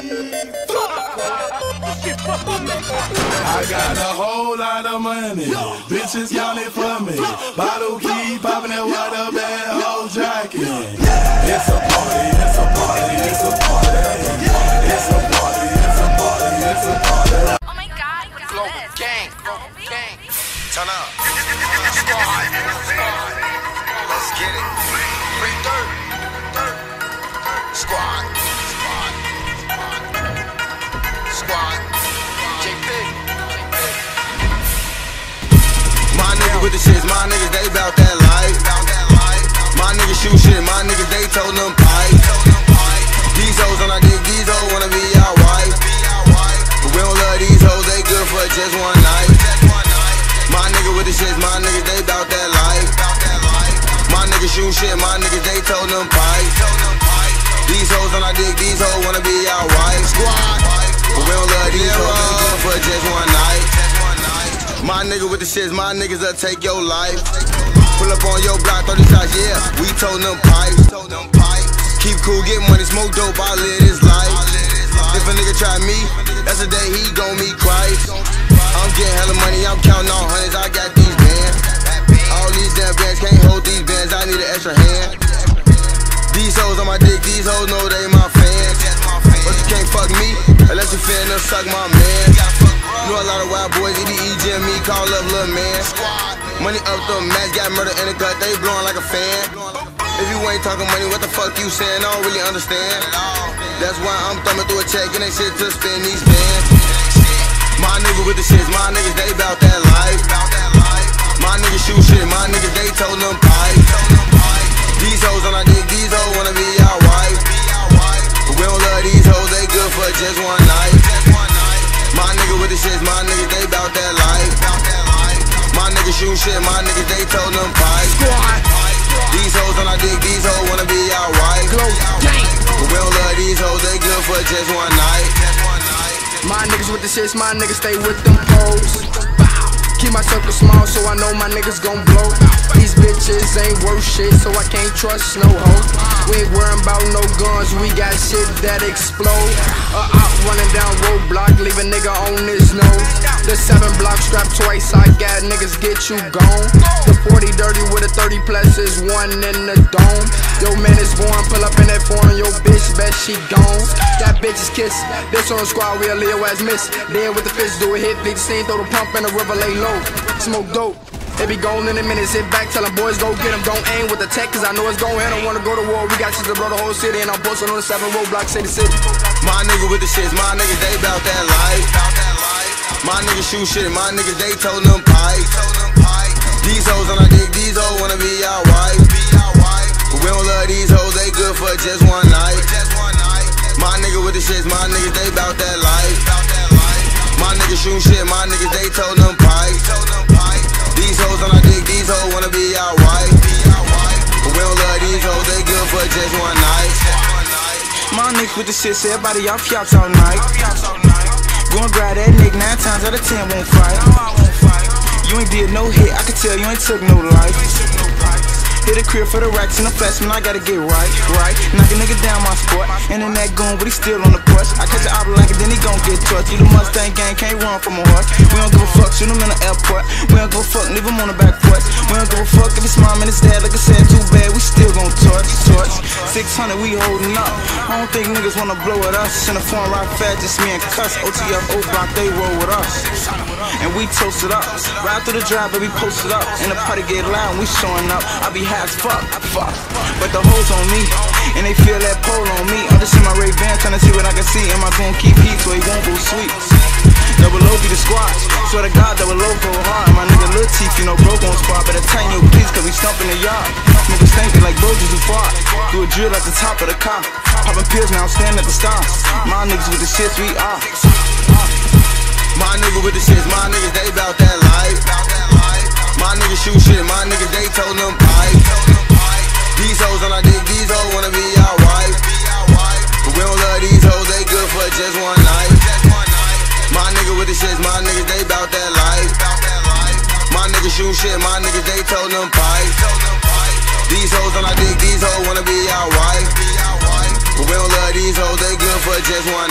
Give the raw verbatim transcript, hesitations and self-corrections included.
I got a whole lot of money, bitches counting for me. Bottle keep popping that water bad whole jacket. It's a party, it's a party, it's a party. It's a party, it's a party, it's a party. Oh my God, what is Global this? gang, global gang. Turn up. Let's get it. Free dirt. Dirt. Squad. Squad. Squad. J P. My niggas with the shits, my niggas, they bout that life. My niggas shoot shit, my niggas, they told them pipe. These hoes on our dick, these hoes wanna be our wife. But we don't love these hoes, they good for just one night. My niggas with the shits, my niggas, they bout that life. My niggas shoot shit, my niggas, they told them pipe. These hoes on our dick, these hoes wanna be our wife. But we don't love these hoes, they good for just one night. My nigga with the shits, my niggas will take your life. Pull up on your block, thirty shots, yeah, we told them pipes. Keep cool, get money, smoke dope, I live this life. If a nigga try me, that's the day he gon' meet Christ. I'm getting hella money, I'm counting on hundreds, I got these bands. All these damn bands can't hold these bands, I need an extra hand. These hoes on my dick, these hoes know they my fans. But you can't fuck me, unless you finna suck my man. Know a lot of wild boys, E D E, Jim, me, call up little man. Money up the match, got murder in the cut, they blowing like a fan. If you ain't talking money, what the fuck you saying? I don't really understand. That's why I'm thumbing through a check and they shit to spend these bands. My niggas with the shits, my niggas, they bout that life. My niggas shoot shit, my niggas, they told them pipe. These hoes on our dick, these hoes wanna be our wife. But we don't love these hoes, they good for just one night. My niggas with the shits, my niggas, they bout that life. My niggas shoot shit, my niggas, they told them pipe. These hoes on our dick, these hoes wanna be our wife. But we don't love these hoes, they good for just one night. My niggas with the shits, my niggas stay with them hoes. Keep my circle small so I know my niggas gon' blow. These bitches ain't worth shit, so I can't trust no hoe. We ain't worryin' about no guns, we got shit that explode. A op running down roadblock, leave a nigga on his nose. The seven block strapped twice, I got niggas get you gone. The forty dirty with a thirty plus is one in the dome. Yo man is born, pull up in that foreign, yo bitch bet she gone. That bitch is kiss, this on the squad, we a Leo as miss. Dead with the fist, do a hit, beat the scene, throw the pump in the river, lay low. Smoke dope, it be gone in a minute. Sit back, tell them boys go get them. Don't aim with the tech, cause I know it's gon' hit. I don't wanna go to war, we got shit to blow the whole city. And I'm posting on the seven roadblocks, city city. My nigga with the shits, my niggas, they bout that life. My niggas shoot shit, my niggas, they told them pipe. These hoes on our dick, these hoes wanna be our wife. But we don't love these hoes, they good for just one night. My nigga with the shits, my niggas, they bout that life. My niggas shoot shit, my niggas, they told them pipe. These hoes on our dick, these hoes wanna be our wife. But we don't love these hoes, they good for just one night. My niggas with the shit, so everybody off yachts all night. Go and grab that nigga, nine times out of ten won't fight. You ain't did no hit, I can tell you ain't took no life. Hit a crib for the racks and the flashman, I gotta get right, right. Knock a nigga down my spot, and in that goon, but he still on the push. I catch an opera like it, then he gon' get touched. You the Mustang gang, can't run from a horse. We don't give a fuck, shoot him in the airport. We don't give a fuck, leave him on the back porch. We don't give a fuck if his mom and his dad, like I said, too bad, we still gon' torch, torch. six hundred, we holding up. I don't think niggas wanna blow at us. In the form rock fat, just me and Cuss. O T F O block, they roll with us. And we toast it up. Ride through the drive, baby, post it up. And the party get loud, and we showing up. I be high as fuck, fuck. But the hoes on me, and they feel that pole on me. I'm just in my Ray-Ban, trying to see what I can see. Am I gonna keep heat so he won't go sweet? Double O be the squad. Swear to God, double O go hard. My nigga Lil Teeth, you know, bro gon' spot. Better tighten your please, cause we stumpin' the yard. Niggas thinking like bro just too far. Do a drill at the top of the car. Poppin' pills, now I'm standing at the stars. My niggas with the shits, we are. My nigga with the shits, my niggas, they bout that life. My niggas shoot shit, my niggas, they told them pipe. These hoes on our dick, these hoes wanna be our wife. But we don't love these hoes, they good for just one night. My nigga with the shits, my niggas, they bout that life. My niggas shoot shit, my niggas, they told them pipe. These hoes on our dick, these hoes wanna be our wife. But we don't love these hoes, they good for just one